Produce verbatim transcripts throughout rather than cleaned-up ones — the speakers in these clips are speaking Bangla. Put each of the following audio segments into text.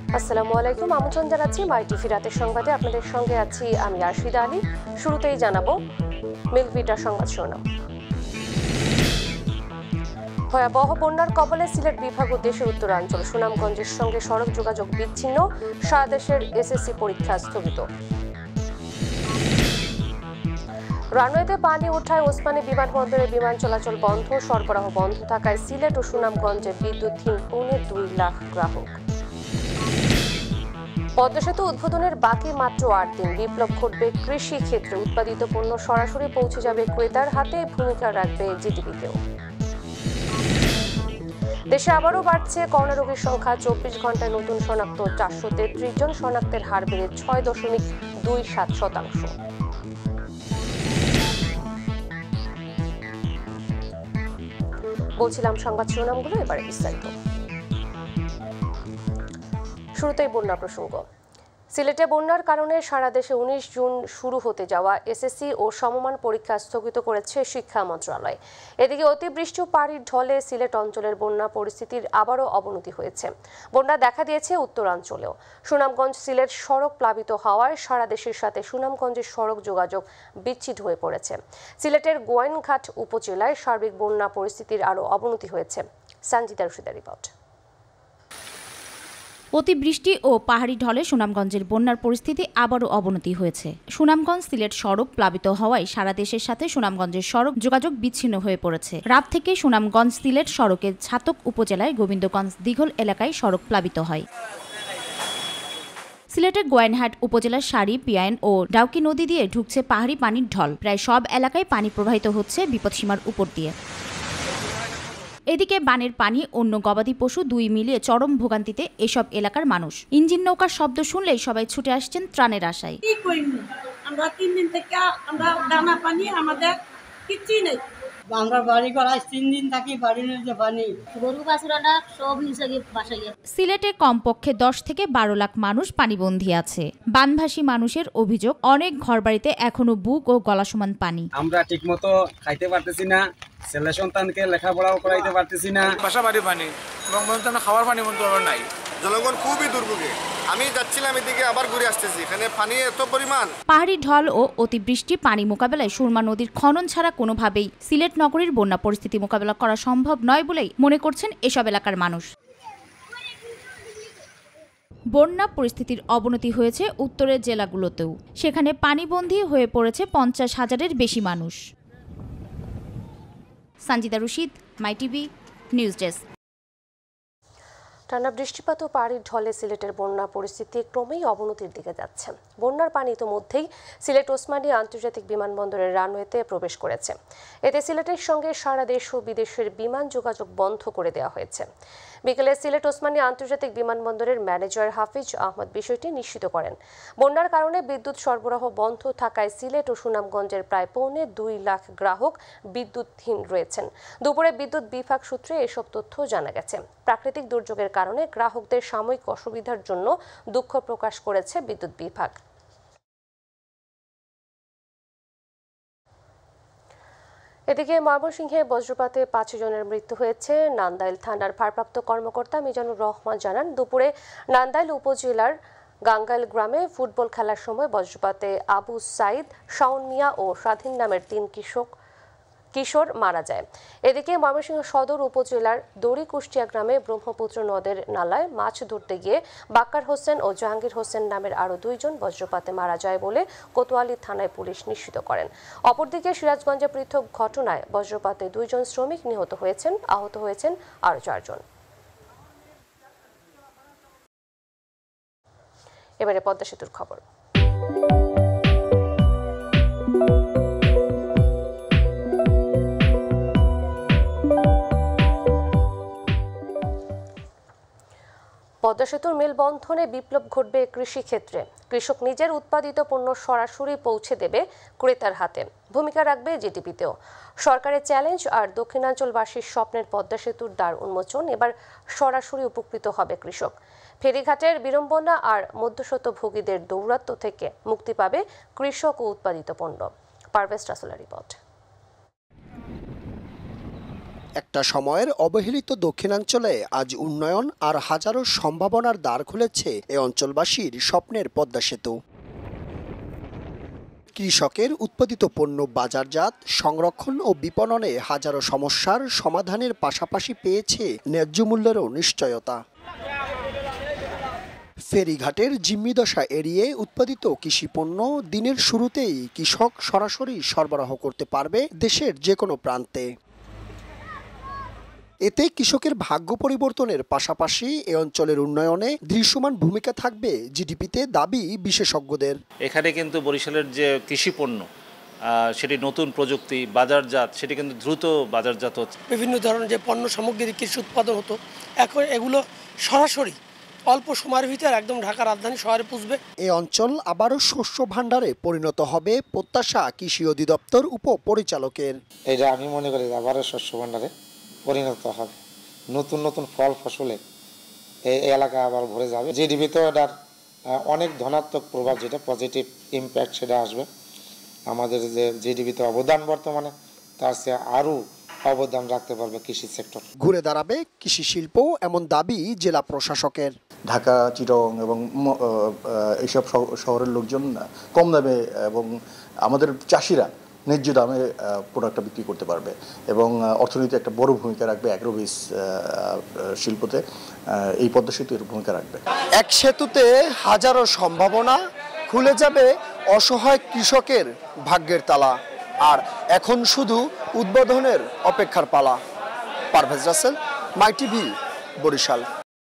আসসালামু আলাইকুম, আমন্ত্রণ জানাচ্ছি মাইটিভি রাতের সংবাদে। আপনাদের সঙ্গে আছি আমি আরশিদা আলী। শুরুতেই জানাবো মিলভিটার সংবাদ শিরোনাম। ভয়াবহ বন্যার কবলে সিলেট বিভাগ ও দেশের উত্তরাঞ্চল, সুনামগঞ্জের সঙ্গে সড়ক যোগাযোগ বিচ্ছিন্ন, সারা দেশের এসএসসি পরীক্ষা স্থগিত। রানওয়েতে পানি ওঠায় ওসমানী বিমানবন্দরে বিমান চলাচল বন্ধ, সরবরাহ বন্ধ থাকায় সিলেট ও সুনামগঞ্জে বিদ্যুৎহীন পৌনে দুই লাখ গ্রাহক। পদ্মা সেতু উদ্বোধনের বাকি মাত্র আট দিন, বিপ্লব ঘটবে কৃষি ক্ষেত্রে, উৎপাদিত পণ্য সরাসরি পৌঁছে যাবে ক্রেতার হাতে, ভূমিকা রাখবে জিডিপিতেও। দেশে আবারও বাড়ছে করোনা রোগীর সংখ্যা, চব্বিশ ঘন্টায় নতুন শনাক্ত চারশো তেত্রিশ জন, শনাক্তের হার বেড়ে ছয় দশমিক দুই সাত শতাংশ। বলছিলাম সংবাদ শিরোনামগুলো, এবারে বিস্তারিত। শুরুতেই বন্যা প্রসঙ্গ। সিলেটে বন্যার কারণে সারা দেশে উনিশ জুন শুরু হতে যাওয়া এসএসসি ও সমমান পরীক্ষা স্থগিত করেছে শিক্ষা মন্ত্রণালয়। এদিকে অতিবৃষ্টি ও পানির ঢলে সিলেট অঞ্চলের বন্যা পরিস্থিতির আবারও অবনতি হয়েছে। বন্যা দেখা দিয়েছে উত্তরাঞ্চলেও। সুনামগঞ্জ সিলেট সড়ক প্লাবিত হওয়ায় সারা দেশের সাথে সুনামগঞ্জের সড়ক যোগাযোগ বিচ্ছিন্ন হয়ে পড়েছে। সিলেটের গোয়াইনঘাট উপজেলায় সার্বিক বন্যা পরিস্থিতির আরও অবনতি হয়েছে। সঞ্জিতা রশিদের রিপোর্ট। অতিবৃষ্টি ও পাহাড়ি ঢলে সুনামগঞ্জের বন্যার পরিস্থিতি আবারও অবনতি হয়েছে। সুনামগঞ্জ সিলেট সড়ক প্লাবিত হওয়ায় সারা দেশের সাথে সুনামগঞ্জের সড়ক যোগাযোগ বিচ্ছিন্ন হয়ে পড়েছে। রাত থেকে সুনামগঞ্জ সিলেট সড়কের ছাতক উপজেলায় গোবিন্দগঞ্জ দিঘল এলাকায় সড়ক প্লাবিত হয়। সিলেটের গোয়াইনঘাট উপজেলার সারি, পিয়াইন ও ডাউকি নদী দিয়ে ঢুকছে পাহাড়ি পানির ঢল। প্রায় সব এলাকায় পানি প্রবাহিত হচ্ছে বিপদসীমার উপর দিয়ে। এদিকে বানের পানি, অন্য গবাদি পশু দুই মিলিয়ে চরম ভোগান্তিতে এসব এলাকার মানুষ। ইঞ্জিন নৌকার শব্দ শুনলেই সবাই ছুটে আসছেন ত্রাণের আশায়। আমরা তিন দিন থেকে আমরা দানা পানি আমাদের কিছুই নেই। আমরা বাড়ি করাই তিন দিন থাকি, বাড়ি নিয়ে পানি, গরু বাছুরাটা সব নিচে গিয়ে বাসায়। সিলেটে কমপক্ষে দশ থেকে বারো লাখ মানুষ পানিবন্দী আছে। বানভাসী মানুষের অভিযোগ, অনেক ঘরবাড়িতে এখনো বুক ও গলা সমান পানি। আমরা ঠিকমতো খাইতে পারতেছি না, ছেলে সন্তানকে লেখাপড়াও করাইতে পারতেছি না। বাসা বাড়ি পানি এবং খাওয়ার পানি বন্ধ নাই। জনগণ খুবই দুর্ভোগে। আমি যাচ্ছিলাম এদিকে, আবার ঘুরে আসতেছি, এখানে পানি এত পরিমাণ। পাহাড়ি ঢল ও অতিবৃষ্টি পানি মোকাবেলায় সুরমা নদীর খনন ছাড়া কোনোভাবেই সিলেট নগরীর বন্যা পরিস্থিতি মোকাবেলা করা সম্ভব নয় বলেই মনে করছেন এসব এলাকার মানুষ। বন্যা পরিস্থিতির অবনতি হয়েছে উত্তরের জেলাগুলোতেও। সেখানে পানিবন্দী হয়ে পড়েছে পঞ্চাশ হাজারের বেশি মানুষ। Sanjita Rashid, my TV news desk. টানা বৃষ্টিপাত ও পাহাড়ির ঢলে সিলেটের বন্যা পরিস্থিতি ক্রমেই অবনতির দিকে যাচ্ছে। বন্যার পানি ইতোমধ্যেই সিলেট ওসমানী আন্তর্জাতিক বিমানবন্দরের রানওয়েতে প্রবেশ করেছে। এতে সিলেটের সঙ্গে সারা দেশ ও বিদেশের বিমান যোগাযোগ বন্ধ করে দেওয়া হয়েছে। বিকেলে সিলেট ওসমানী আন্তর্জাতিক বিমানবন্দরের ম্যানেজার হাফিজ আহমদ বিষয়টি নিশ্চিত করেন। বন্যার কারণে বিদ্যুৎ সরবরাহ বন্ধ থাকায় সিলেট ও সুনামগঞ্জের প্রায় পৌনে দুই লাখ গ্রাহক বিদ্যুৎহীন রয়েছেন। দুপুরে বিদ্যুৎ বিভাগ সূত্রে এসব তথ্য জানা গেছে। প্রাকৃতিক দুর্যোগের কারণে গ্রাহকদের সাময়িক অসুবিধার জন্য দুঃখ প্রকাশ করেছে বিদ্যুৎ বিভাগ। এদিকে ময়মনসিংহে বজ্রপাতে পাঁচ জনের মৃত্যু হয়েছে। নান্দাইল থানার ভারপ্রাপ্ত কর্মকর্তা মিজানুর রহমান জানান, দুপুরে নান্দাইল উপজেলার গাঙ্গাইল গ্রামে ফুটবল খেলার সময় বজ্রপাতে আবু সাইদ, শাওন মিয়া ও স্বাধীন নামের তিন কৃষক কিশোর মারা যায়। এদিকে ময়মনসিংহ সদর উপজেলার দড়ি কুষ্টিয়া গ্রামে ব্রহ্মপুত্র নদের নালায় মাছ ধরতে গিয়ে বাক্কার হোসেন ও জাহাঙ্গীর হোসেন নামের আরও দুইজন বজ্রপাতে মারা যায় বলে কোতোয়ালি থানায় পুলিশ নিশ্চিত করেন। অপরদিকে সিরাজগঞ্জে পৃথক ঘটনায় বজ্রপাতে দুইজন শ্রমিক নিহত হয়েছেন, আহত হয়েছেন আরও চারজন। এবারে পদ্মা সেতুর খবর। পদ্মা সেতুর মেলবন্ধনে বিপ্লব ঘটবে কৃষি ক্ষেত্রে। কৃষক নিজের উৎপাদিত পণ্য সরাসরি পৌঁছে দেবে ক্রেতার হাতে, ভূমিকা রাখবে জিডিপিতেও। সরকারের চ্যালেঞ্জ আর দক্ষিণাঞ্চলবাসীর স্বপ্নের পদ্মা সেতুর দ্বার উন্মোচন, এবার সরাসরি উপকৃত হবে কৃষক। ফেরিঘাটের বিড়ম্বনা আর মধ্যস্বত্বভোগীদের দৌরাত্ম্য থেকে মুক্তি পাবে কৃষক ও উৎপাদিত পণ্য। পারভেজ রাসুলের রিপোর্ট। একটা সময়ের অবহেলিত দক্ষিণাঞ্চলে আজ উন্নয়ন আর হাজারো সম্ভাবনার দ্বার খুলেছে এ অঞ্চলবাসীর স্বপ্নের পদ্মা সেতু। কৃষকের উৎপাদিত পণ্য বাজারজাত, সংরক্ষণ ও বিপণনে হাজারো সমস্যার সমাধানের পাশাপাশি পেয়েছে ন্যায্য মূল্যেরও নিশ্চয়তা। ফেরিঘাটের জিম্মিদশা এড়িয়ে উৎপাদিত কৃষিপণ্য দিনের শুরুতেই কৃষক সরাসরি সরবরাহ করতে পারবে দেশের যে কোনো প্রান্তে। এতে কৃষকের ভাগ্য পরিবর্তনের পাশাপাশি এ অঞ্চলের উন্নয়নে দৃশ্যমান ভূমিকা থাকবে জিডিপিতে দাবি বিশেষজ্ঞদের। এখানে কিন্তু বরিশালের যে কৃষিপণ্য সেটি নতুন প্রযুক্তি বাজারজাত, সেটি কিন্তু দ্রুত বাজারজাত হচ্ছে। বিভিন্ন ধরনের যে পণ্য সামগ্রী কৃষি উৎপাদন হতো, এখন এগুলো সরাসরি অল্প সময়ের ভিতরে একদম ঢাকা রাজধানী শহরে পুষবে। এই অঞ্চল আবারও শস্য ভাণ্ডারে পরিণত হবে প্রত্যাশা কৃষি অধিদপ্তর উপপরিচালকের। এটা আমি মনে করি আবারও শস্য ভাণ্ডারে পরিণত হবে, নতুন নতুন ফল ফসলে এই এলাকা আবার ভরে যাবে। জিডিপিতেও এটার অনেক ধনাত্মক প্রভাব, যেটা পজিটিভ ইম্প্যাক্ট সেটা আসবে। আমাদের যে জিডিপিতে অবদান বর্তমানে, তার চেয়ে আরও অবদান রাখতে পারবে কৃষি সেক্টর। ঘুরে দাঁড়াবে কৃষি শিল্প, এমন দাবি জেলা প্রশাসকের। ঢাকা, চিটং এবং এইসব শহরের লোকজন কম দামে এবং আমাদের চাষিরা ন্যায্য দামে প্রোডাক্টটা বিক্রি করতে পারবে এবং অর্থনীতি একটা বড় ভূমিকা রাখবে অ্যাগ্রোবেস শিল্পতে। এই পদ্মা সেতু এর ভূমিকা রাখবে। এক সেতুতে হাজারো সম্ভাবনা, খুলে যাবে অসহায় কৃষকের ভাগ্যের তালা। আর এখন শুধু উদ্বোধনের অপেক্ষার পালা। পারভেজ রাসেল, মাইটিভি, বরিশাল।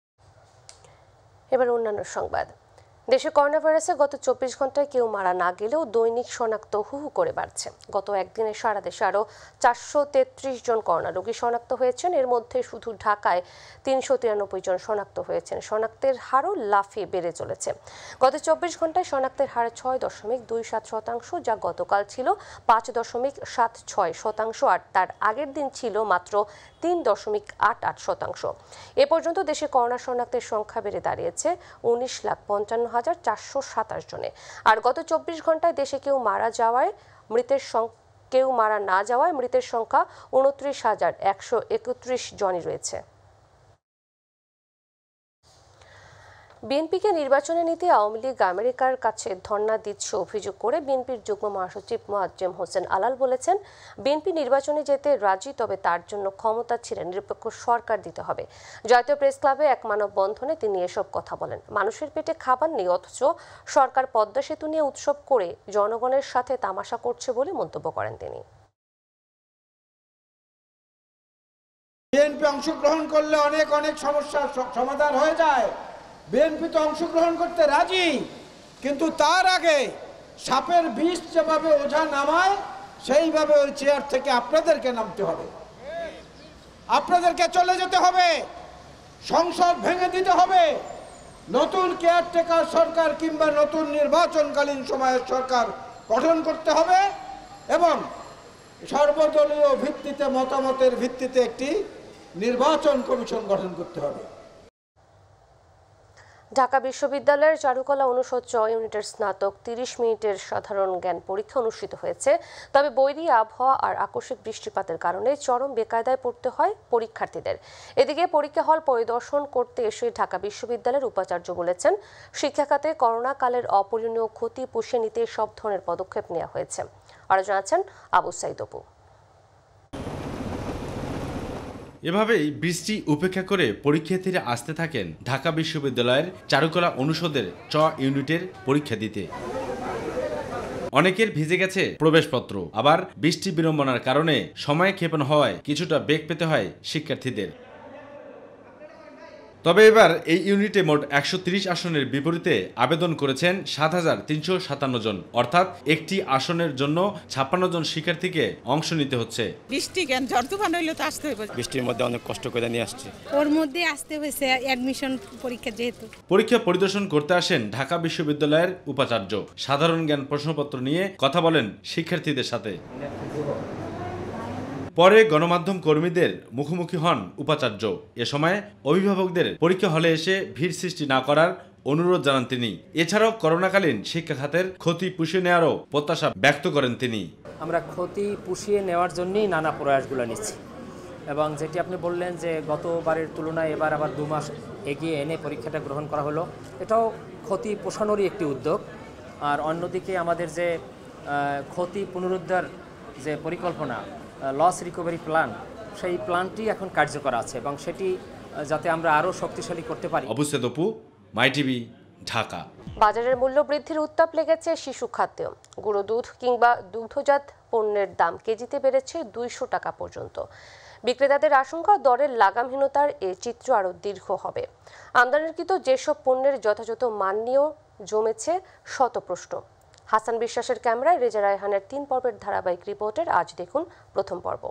এবার অন্যান্য সংবাদ। দেশে করোনা ভাইরাসে গত চব্বিশ ঘন্টায় কেউ মারা না গেলেও দৈনিক শনাক্ত হু হু করে বাড়ছে। গত একদিনে সারা দেশে আরও চারশো তেত্রিশ জন করোনা রোগী শনাক্ত হয়েছেন। এর মধ্যে শুধু ঢাকায় তিনশো তিরানব্বই জন শনাক্ত হয়েছেন। শনাক্তের হারও লাফিয়ে বেড়ে চলেছে। গত চব্বিশ ঘন্টায় শনাক্তের হার ছয় দশমিক দুই সাত শতাংশ, যা গতকাল ছিল পাঁচ দশমিক সাত ছয় শতাংশ, আর তার আগের দিন ছিল মাত্র তিন দশমিক আট আট শতাংশ। এ পর্যন্ত দেশে করোনা শনাক্তের সংখ্যা বেড়ে দাঁড়িয়েছে উনিশ লাখ পঞ্চান্ন হাজার চারশো সাতাশ জনে। আর গত চব্বিশ ঘন্টায় দেশে কেউ মারা যাওয়ায় মৃতের কেউ মারা না যাওয়ায় মৃতের সংখ্যা উনত্রিশ হাজার একশো একত্রিশ জনই রয়েছে। বিএনপিকে নির্বাচনে নিতে আওয়ামী লীগ আমেরিকার কাছে ধর্ণা দিচ্ছে অভিযোগ করে বিএনপির যুগ্ম মহাসচিব মোয়াজ্জেম হোসেন আলাল বলেছেন, বিএনপি নির্বাচনে যেতে রাজি, তবে তার জন্য ক্ষমতা ছেড়ে নিরপেক্ষ সরকার দিতে হবে। জাতীয় প্রেস ক্লাবে এক মানববন্ধনে তিনি এসব কথা বলেন। মানুষের পেটে খাবার নেই, অথচ সরকার পদ্মা সেতু নিয়ে উৎসব করে জনগণের সাথে তামাশা করছে বলে মন্তব্য করেন তিনি। বিএনপি অংশগ্রহণ করলে অনেক অনেক সমস্যার সমাধান হয়ে যায়। বিএনপি তো অংশগ্রহণ করতে রাজি, কিন্তু তার আগে সাপের বিষ যেভাবে ওঝা নামায়, সেইভাবে ওই চেয়ার থেকে আপনাদেরকে নামতে হবে, আপনাদেরকে চলে যেতে হবে, সংসদ ভেঙে দিতে হবে, নতুন কেয়ারটেকার সরকার কিংবা নতুন নির্বাচনকালীন সময়ের সরকার গঠন করতে হবে এবং সর্বদলীয় ভিত্তিতে, মতামতের ভিত্তিতে একটি নির্বাচন কমিশন গঠন করতে হবে। ঢাকা বিশ্ববিদ্যালয়ের চারুকলা অনুষদ চ ইউনিটের স্নাতক তিরিশ মিনিটের সাধারণ জ্ঞান পরীক্ষা অনুষ্ঠিত হয়েছে। তবে বৈরী আবহাওয়া আর আকস্মিক বৃষ্টিপাতের কারণে চরম বেকায়দায় পড়তে হয় পরীক্ষার্থীদের। এদিকে পরীক্ষা হল পরিদর্শন করতে এসে ঢাকা বিশ্ববিদ্যালয়ের উপাচার্য বলেছেন, শিক্ষা খাতে করোনা কালের অপূরণীয় ক্ষতি পুষিয়ে নিতে সব ধরনের পদক্ষেপ নেওয়া হয়েছে। আরও জানাচ্ছেন আবু সাইদ অপু। এভাবেই বৃষ্টি উপেক্ষা করে পরীক্ষার্থীরা আসতে থাকেন ঢাকা বিশ্ববিদ্যালয়ের চারুকলা অনুষদের চ ইউনিটের পরীক্ষা দিতে। অনেকের ভিজে গেছে প্রবেশপত্র, আবার বৃষ্টি বিড়ম্বনার কারণে সময় ক্ষেপণ হওয়ায় কিছুটা বেগ পেতে হয় শিক্ষার্থীদের। তবে এবার এই ইউনিটে মোট একশো তিরিশ আসনের বিপরীতে আবেদন করেছেন সাত হাজার তিনশো সাতান্ন জন, অর্থাৎ একটি আসনের জন্য ছাপ্পান্ন জন শিক্ষার্থীকে অংশ নিতে হচ্ছে। বৃষ্টি কেন, ঝড় তুফান হইলে তো আসতে হবে, বৃষ্টির মধ্যে অনেক কষ্ট করে নিয়ে আসছে, ওর মধ্যে আসতে হয়েছে অ্যাডমিশন পরীক্ষা যেহেতু। পরীক্ষা পরিদর্শন করতে আসেন ঢাকা বিশ্ববিদ্যালয়ের উপাচার্য। সাধারণ জ্ঞান প্রশ্নপত্র নিয়ে কথা বলেন শিক্ষার্থীদের সাথে। পরে গণমাধ্যম কর্মীদের মুখোমুখি হন উপাচার্য। এ সময় অভিভাবকদের পরীক্ষা হলে এসে ভিড় সৃষ্টি না করার অনুরোধ জানান তিনি। এছাড়াও করোনাকালীন শিক্ষা খাতের ক্ষতি পুষিয়ে নেওয়ারও প্রত্যাশা ব্যক্ত করেন তিনি। আমরা ক্ষতি পুষিয়ে নেওয়ার জন্যই নানা প্রয়াসগুলো নিচ্ছি এবং যেটি আপনি বললেন যে গতবারের তুলনায় এবার আবার দু মাস এগিয়ে এনে পরীক্ষাটা গ্রহণ করা হলো, এটাও ক্ষতি পোষানোরই একটি উদ্যোগ। আর অন্যদিকে আমাদের যে ক্ষতি পুনরুদ্ধার যে পরিকল্পনা, লস রিকভারি প্ল্যান, সেই প্ল্যানটি এখন কার্যকর আছে এবং সেটি যাতে আমরা আরও শক্তিশালী করতে পারি। অবশ্যই দপু, মাইটিভি, ঢাকা। বাজারের মূল্য বৃদ্ধির উত্তাপ লেগেছে শিশু খাদ্যে। গুঁড়ো দুধ কিংবা দুগ্ধজাত পণ্যের দাম কেজিতে বেড়েছে দুইশো টাকা পর্যন্ত। বিক্রেতাদের আশঙ্কা দরের লাগামহীনতার এ চিত্র আরও দীর্ঘ হবে। আমদানিকৃত যেসব পণ্যের যথাযথ মান নিয়েও জমেছে শতপ্রশ্ন। হাসান বিশ্বাসের ক্যামেরায় রেজা রায়হানের তিন পর্বের ধারাবাহিক রিপোর্টের আজ দেখুন প্রথম পর্ব।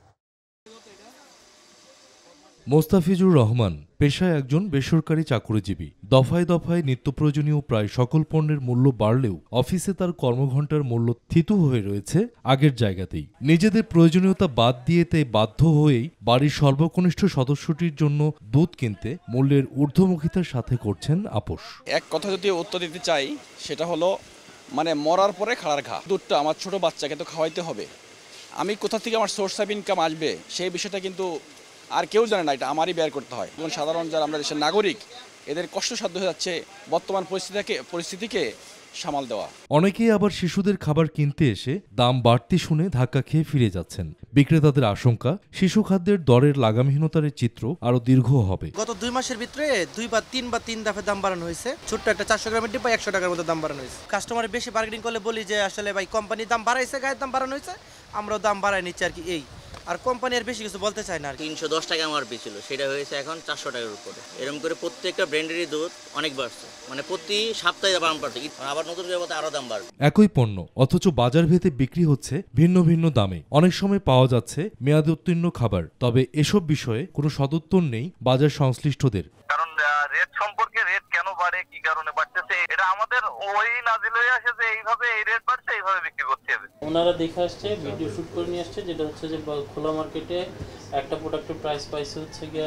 মোস্তাফিজুর রহমান পেশায় একজন বেসরকারি চাকুরিজীবী। দফায় দফায় নিত্য প্রয়োজনীয় প্রায় সকল পণ্যের মূল্য বাড়লেও অফিসে তার কর্মঘণ্টার মূল্য থিতু হয়ে রয়েছে আগের জায়গাতেই। নিজেদের প্রয়োজনীয়তা বাদ দিয়ে তাই বাধ্য হয়েই বাড়ির সর্বকনিষ্ঠ সদস্যটির জন্য দুধ কিনতে মূল্যের ঊর্ধ্বমুখিতার সাথে করছেন আপোষ। এক কথা যদি উত্তর দিতে চাই সেটা হলো মানে মরার পরে খাড়ার ঘা। দুধটা আমার ছোট বাচ্চাকে তো খাওয়াইতে হবে, আমি কোথা থেকে আমার সোর্স অফ ইনকাম আসবে সেই বিষয়টা কিন্তু আর কেউ জানে না, এটা আমারই বের করতে হয়। এবং সাধারণ যারা আমরা দেশের নাগরিক এদের কষ্টসাধ্য হয়ে যাচ্ছে বর্তমান পরিস্থিতিকে পরিস্থিতিকে সামাল দেওয়া। অনেকেই আবার শিশুদের খাবার কিনতে এসে দাম বাড়তি শুনে ধাক্কা খেয়ে ফিরে যাচ্ছেন। বিক্রেতাদের আশঙ্কা শিশু খাদ্যের দরের লাগামহীনতার চিত্র আরো দীর্ঘ হবে। গত দুই মাসের ভিতরে দুই বা তিন বা তিন দফা দাম বাড়ানো হয়েছে। ছোট্ট একটা চারশো গ্রামের ডিব্বা একশো টাকার মতো দাম বাড়ানো হয়েছে। কাস্টমার বেশি বার্গেনিং করলে বলি যে আসলে ভাই কোম্পানির দাম বাড়াইছে, গায়ের দাম বাড়ানো হয়েছে, আমরাও দাম বাড়াই নিচ্ছি আর কি। এই আর কোম্পানি আর বেশি কিছু বলতে চায় না। তিনশো দশ টাকা আমার ছিল, সেটা হয়েছে এখন চারশো টাকার উপরে। এরকম করে প্রত্যেকটা ব্র্যান্ডেরই দুধ অনেক বাড়ছে, মানে প্রতি সপ্তাহে দাম বাড়ছে, আবার নতুন করে আরো দাম বাড়বে। একই পণ্য অথচ বাজার ভেদে বিক্রি হচ্ছে ভিন্ন ভিন্ন দামে। অনেক সময় পাওয়া যাচ্ছে মেয়াদ উত্তীর্ণ খাবার। তবে এসব বিষয়ে কোনো সদুত্তর নেই বাজার সংশ্লিষ্টদের। কারণ রেট সম্পর্কে রেট কেন বাড়ে, কি কারণে বাড়তেছে, এটা আমাদের ওই নাজিল হয়ে আসে যে এইভাবে এই রেট বাড়ছে, এইভাবে বিক্রি করতে হবে। ওনারা দেখে আসছে, ভিডিও শুট করে নিয়ে আসছে, যেটা হচ্ছে যে খোলা মার্কেটে একটা প্রোডাক্টের প্রাইস পাইছে হচ্ছে গিয়া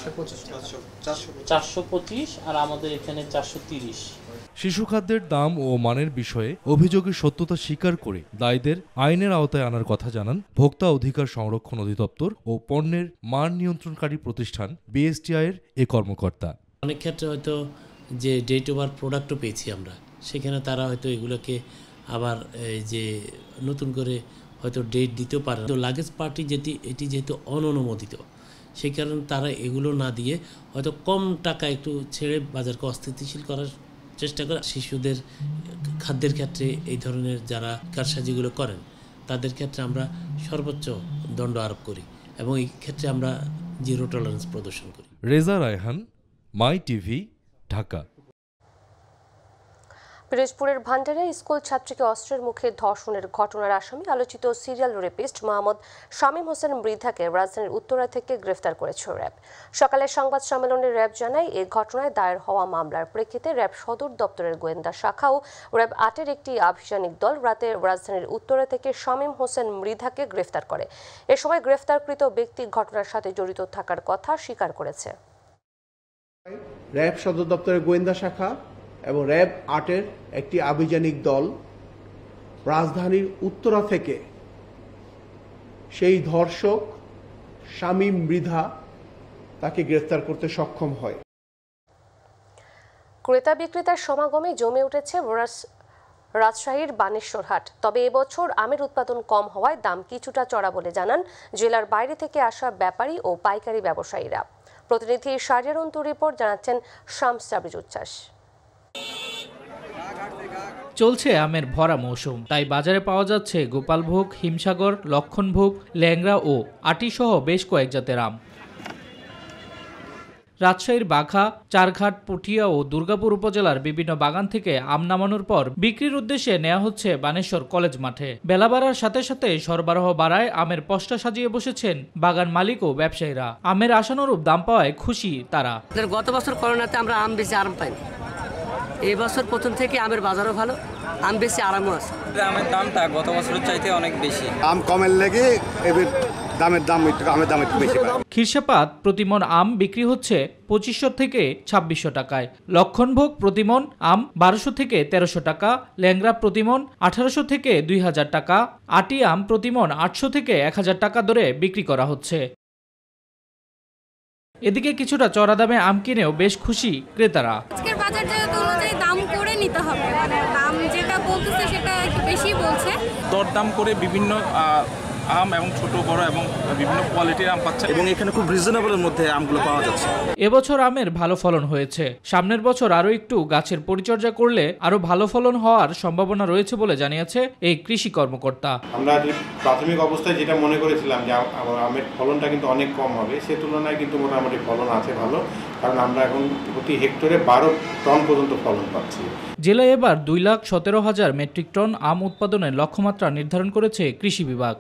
চারশো পঁচিশ আর আমাদের এখানে চারশো তিরিশ। শিশু খাদ্যের দাম ও মানের বিষয়ে অভিযোগের সত্যতা স্বীকার করে দায়ীদের আইনের আওতায় আনার কথা জানান ভোক্তা অধিকার সংরক্ষণ অধিদপ্তর ও পণ্যের মান নিয়ন্ত্রণকারী প্রতিষ্ঠান বিএসটিআই এর এ কর্মকর্তা। অনেক ক্ষেত্রে হয়তো যে ডেট ওভার প্রোডাক্টও পেয়েছি আমরা, সেখানে তারা হয়তো এগুলোকে আবার যে নতুন করে হয়তো ডেট দিতেও পারে। তো লাগেজ পার্টি যেটি এটি যেহেতু অননুমোদিত, সেই কারণে তারা এগুলো না দিয়ে হয়তো কম টাকা একটু ছেড়ে বাজারকে অস্থিতিশীল করার চেষ্টা করে। শিশুদের খাদ্যের ক্ষেত্রে এই ধরনের যারা কারসাজিগুলো করেন তাদের ক্ষেত্রে আমরা সর্বোচ্চ দণ্ড আরোপ করি এবং এই ক্ষেত্রে আমরা জিরো টলারেন্স প্রদর্শন করি। Reza Raihan, my TV, Dhaka. পিরোজপুরের ভান্ডারে স্কুল ছাত্রীকে অস্ত্রের মুখে ধর্ষণের ঘটনার আসামি আলোচিত সিরিয়াল রেপিস্ট মোহাম্মদ শামীম হোসেন মৃধাকে রাজধানীর উত্তরা থেকে গ্রেফতার করেছে র্যাব। সকালে সংবাদ সম্মেলনে র্যাব জানায় এই ঘটনায় দায়ের হওয়া মামলার প্রেক্ষিতে র্যাব সদর দপ্তরের গোয়েন্দা শাখা ও র্যাব আটের একটি আভিযানিক দল রাতে রাজধানীর উত্তরা থেকে শামীম হোসেন মৃধাকে গ্রেফতার করে। এ সময় গ্রেফতারকৃত ব্যক্তি ঘটনার সাথে জড়িত থাকার কথা স্বীকার করেছে। র্যাব সদর দপ্তরের গোয়েন্দা শাখা এবং র্যাব আটের একটি আভিযানিক দল রাজধানীর উত্তরা থেকে সেই ধর্ষক শামীম মৃধা তাকে গ্রেফতার করতে সক্ষম হয়। ক্রেতা বিক্রেতার সমাগমে জমে উঠেছে রাজশাহীর বানেশ্বর হাট। তবে এবছর আমের উৎপাদন কম হওয়ায় দাম কিছুটা চড়া বলে জানান জেলার বাইরে থেকে আসা ব্যাপারী ও পাইকারি ব্যবসায়ীরা। প্রতিনিধি শাহরিয়ার অন্তু রিপোর্ট জানাচ্ছেন শামস সাবিজ উচ্ছ্বাস। চলছে আমের ভরা মৌসুম, তাই বাজারে পাওয়া যাচ্ছে গোপালভোগ, হিমসাগর, লক্ষণভোগ, ল্যাংড়া ও আটি সহ বেশ কয়েক জাতের আম। রাজশাহীর বাঘা, চারঘাট, পুঠিয়া ও দুর্গাপুর উপজেলার বিভিন্ন বাগান থেকে আম নামানোর পর বিক্রির উদ্দেশ্যে নেওয়া হচ্ছে বানেশ্বর কলেজ মাঠে। বেলা বাড়ার সাথে সাথে সরবরাহ বাড়ায় আমের পসরা সাজিয়ে বসেছেন বাগান মালিক ও ব্যবসায়ীরা। আমের আশানুরূপ দাম পাওয়ায় খুশি তারা। গত বছর করোনাতে আমরা আম বেশি আরাম পাইনি, এই বছর প্রথম থেকে আমের বাজারও ভালো, আম বেশি আরামও আছে। আমের দামটা গত বছরের চাইতে অনেক বেশি, আম কমের লেগে এবার দামের দাম একটু আমের দাম একটু বেশি। খিরসাপাত প্রতিমন আম বিক্রি হচ্ছে পঁচিশশো থেকে ছাব্বিশশো টাকায়, লক্ষণভোগ প্রতিমন আম বারোশো থেকে তেরোশো টাকা, ল্যাংড়া প্রতিমন আঠারোশো থেকে দুই হাজার টাকা, আটি আম প্রতিমন আটশো থেকে এক হাজার টাকা দরে বিক্রি করা হচ্ছে। এদিকে কিছুটা চড়া দামে আম কিনেও বেশ খুশি ক্রেতারা। আজকের বাজার যেহেতু অনুযায়ী দাম করে নিতে হবে, মানে দাম যেটা বলতেছে সেটা একটু বেশি বলছে। দরদাম করে বিভিন্ন আম এবং ছোট বড় এবং বিভিন্ন কোয়ালিটির আম পাচ্ছে এবং এখানে খুব রিজনেবলের মধ্যে আমগুলো পাওয়া যাচ্ছে। এবছর আমের ভালো ফলন হয়েছে, সামনের বছর আরো একটু গাছের পরিচর্যা করলে আরো ভালো ফলন হওয়ার সম্ভাবনা রয়েছে বলে জানিয়েছে এই কৃষি কর্মকর্তা। আমরা প্রাথমিক অবস্থায় যেটা মনে করেছিলাম যে আমের ফলনটা কিন্তু অনেক কম হবে, সে তুলনায় কিন্তু মোটামুটি ফলন আছে ভালো, কারণ আমরা এখন প্রতি হেক্টরে বারো টন পর্যন্ত ফলন পাচ্ছি। জেলায় এবার দুই লাখ সতেরো হাজার মেট্রিক টন আম উৎপাদনের লক্ষ্যমাত্রা নির্ধারণ করেছে কৃষি বিভাগ।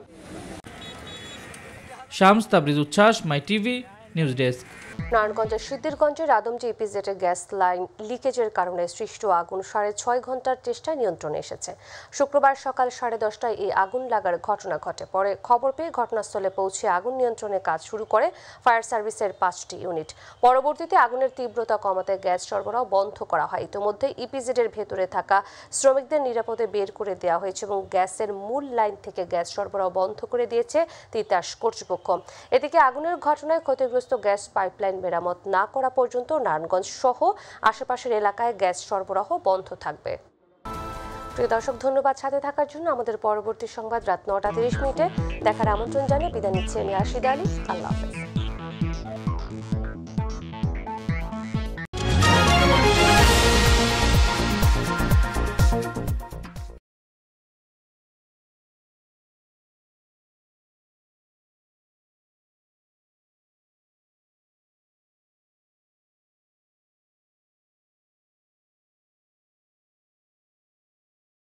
শামস তাবরিজ উচ্ছ্বাস, মাই টিভি নিউজ ডেস্ক। নারায়ণগঞ্জের সিদ্ধিরগঞ্জের আদমজি ইপিজেডের গ্যাস লাইন লিকেজের কারণে সৃষ্ট আগুন সাড়ে ছয় ঘন্টার চেষ্টায় নিয়ন্ত্রণে এসেছে। শুক্রবার সকাল সাড়ে দশটায় এই আগুন লাগার ঘটনা ঘটে। পরে খবর পেয়ে ঘটনাস্থলে পৌঁছে আগুন নিয়ন্ত্রণে কাজ শুরু করে ফায়ার সার্ভিসের পাঁচটি ইউনিট। পরবর্তীতে আগুনের তীব্রতা কমাতে গ্যাস সরবরাহ বন্ধ করা হয়। ইতিমধ্যে ইপিজেডের ভেতরে থাকা শ্রমিকদের নিরাপদে বের করে দেওয়া হয়েছে এবং গ্যাসের মূল লাইন থেকে গ্যাস সরবরাহ বন্ধ করে দিয়েছে তিতাস কর্তৃপক্ষ। এদিকে আগুনের ঘটনায় ক্ষতিগ্রস্ত গ্যাস পাইপলাইন মেরামত না করা পর্যন্ত নারায়ণগঞ্জ সহ আশেপাশের এলাকায় গ্যাস সরবরাহ বন্ধ থাকবে। প্রিয় দর্শক, ধন্যবাদ সাথে থাকার জন্য। আমাদের পরবর্তী সংবাদ রাত নটা তিরিশ মিনিটে দেখার আমন্ত্রণ জানিয়ে বিদায় নিচ্ছি আমি আশিদ আলী। আল্লাহ হাফেজ।